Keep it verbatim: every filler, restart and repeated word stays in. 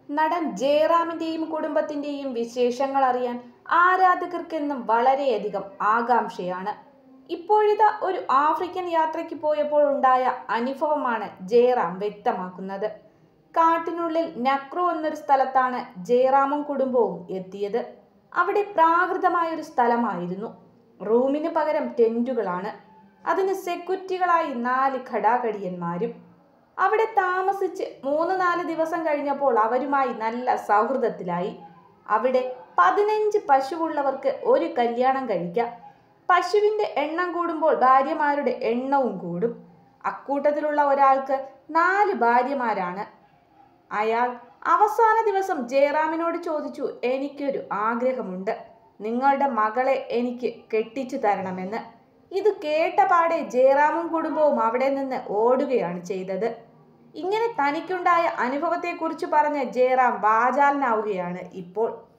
നടൻ ജയറാമിന്റെയും കുടുംബത്തിന്റെയും വിശേഷങ്ങൾ അറിയാൻ ആരാധകർക്കെന്നും വളരെയധികം ആകാംക്ഷയാണ്. ഇപ്പോഴിതാ ഒരു ആഫ്രിക്കൻ യാത്രയ്ക്ക് പോയപ്പോൾ ഉണ്ടായ അനുഭവമാണ് ജയറാം വ്യക്തമാക്കുന്നത്. കാട്ടിനുള്ളിൽ നക്രോ എന്നൊരു സ്ഥലത്താണ് ജയറാമും കുടുംബവും എത്തിയത്. അവിടെ പ്രാകൃതമായൊരു സ്ഥലമായിരുന്നു. റൂമിന് പകരം ടെന്റുകളാണ്. അതിന് സെക്യൂരിറ്റികളായി നാല് ഘടാഘടിയന്മാരും. അവിടെ താമസിച്ച് മൂന്ന് നാല് ദിവസം കഴിഞ്ഞപ്പോൾ അവരുമായി നല്ല സൗഹൃദത്തിലായി. അവിടെ പതിനഞ്ച് പശുവുള്ളവർക്ക് ഒരു കല്യാണം കഴിക്കാം. പശുവിൻ്റെ എണ്ണം കൂടുമ്പോൾ ഭാര്യമാരുടെ എണ്ണവും കൂടും. അക്കൂട്ടത്തിലുള്ള ഒരാൾക്ക് നാല് ഭാര്യമാരാണ്. അയാൾ അവസാന ദിവസം ജയറാമിനോട് ചോദിച്ചു, എനിക്കൊരു ആഗ്രഹമുണ്ട്, നിങ്ങളുടെ മകളെ എനിക്ക് കെട്ടിച്ചു തരണമെന്ന്. ഇത് കേട്ട പാടെ ജയറാമും കുടുംബവും അവിടെ നിന്ന് ഓടുകയാണ് ചെയ്തത്. ഇങ്ങനെ തനിക്കുണ്ടായ അനുഭവത്തെക്കുറിച്ച് പറഞ്ഞ് ജയറാം വാചാലനാവുകയാണ് ഇപ്പോൾ.